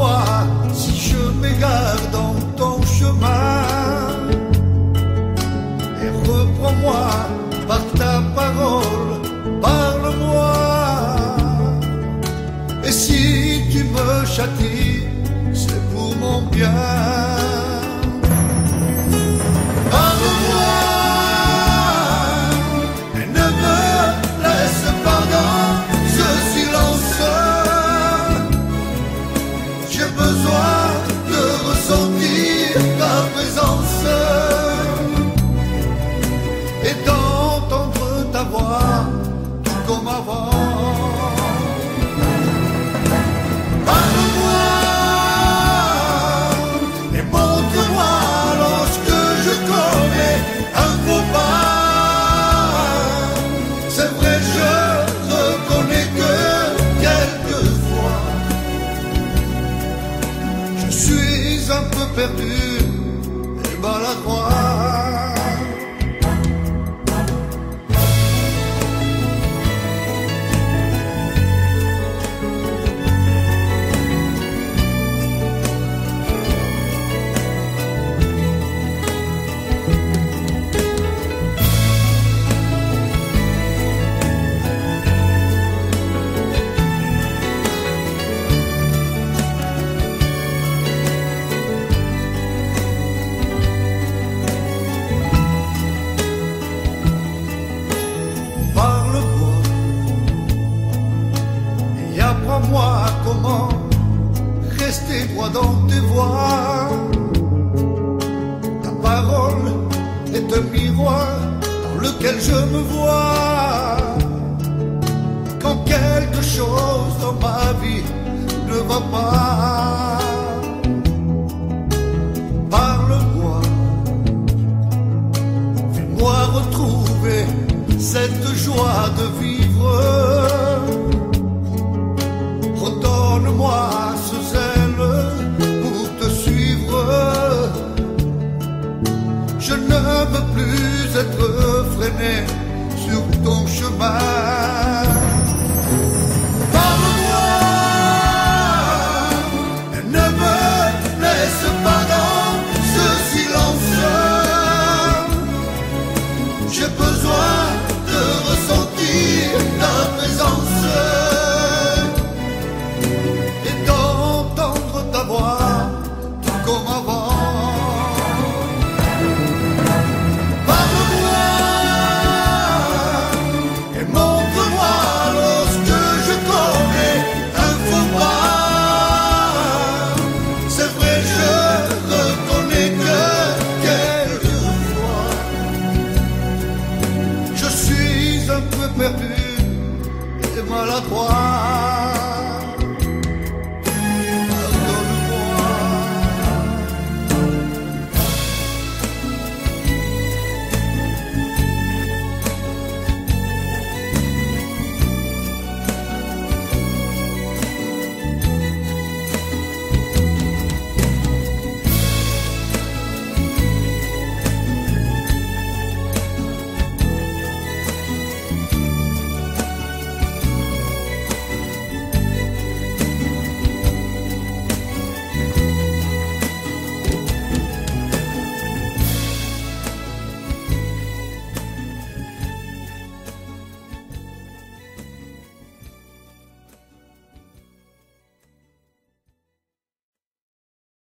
Montre-moi si je m'égare dans ton chemin et reprends-moi par ta parole, parle-moi. Et si tu me châties, c'est pour mon bien. Parle-moi et ne me laisse pas dans ce silence. J'ai besoin de ressentir ta présence et d'entendre ta voix tout comme avant. Un peu perdu et maladroit. Apprends-moi comment rester droit dans tes voies. Ta parole est un miroir dans lequel je me vois. Quand quelque chose dans ma vie ne va pas, parle-moi, fais-moi retrouver cette joie de vivre. Redonne-moi ce zèle pour te suivre. Je ne veux plus être freiné sur ton chemin.